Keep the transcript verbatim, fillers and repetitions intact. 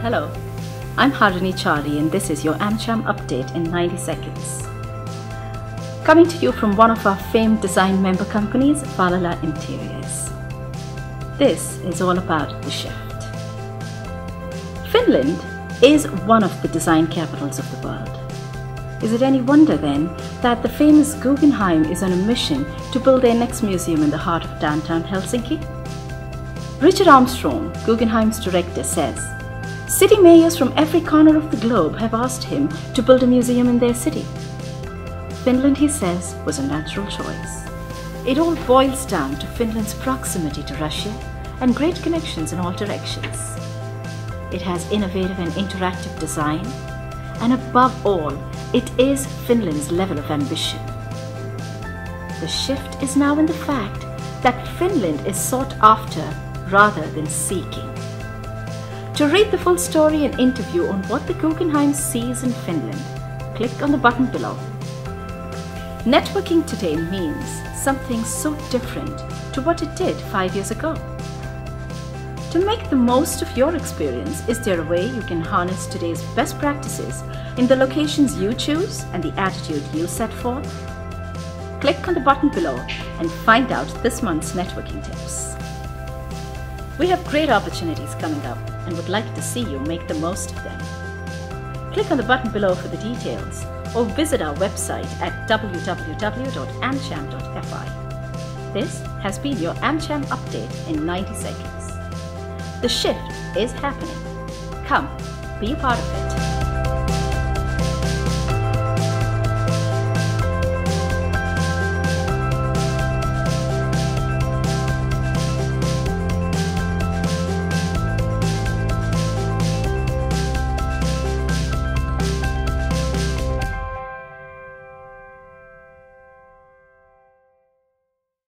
Hello, I'm Harini Charlie and this is your Amcham update in ninety seconds. Coming to you from one of our famed design member companies, Valala Interiors. This is all about the shift. Finland is one of the design capitals of the world. Is it any wonder then that the famous Guggenheim is on a mission to build their next museum in the heart of downtown Helsinki? Richard Armstrong, Guggenheim's director, says, city mayors from every corner of the globe have asked him to build a museum in their city. Finland, he says, was a natural choice. It all boils down to Finland's proximity to Russia and great connections in all directions. It has innovative and interactive design, and above all, it is Finland's level of ambition. The shift is now in the fact that Finland is sought after rather than seeking. To read the full story and interview on what the Guggenheim sees in Finland, click on the button below. Networking today means something so different to what it did five years ago. To make the most of your experience, is there a way you can harness today's best practices in the locations you choose and the attitude you set forth? Click on the button below and find out this month's networking tips. We have great opportunities coming up and would like to see you make the most of them. Click on the button below for the details or visit our website at w w w dot amcham dot f i. This has been your Amcham update in ninety seconds. The shift is happening. Come, be a part of it.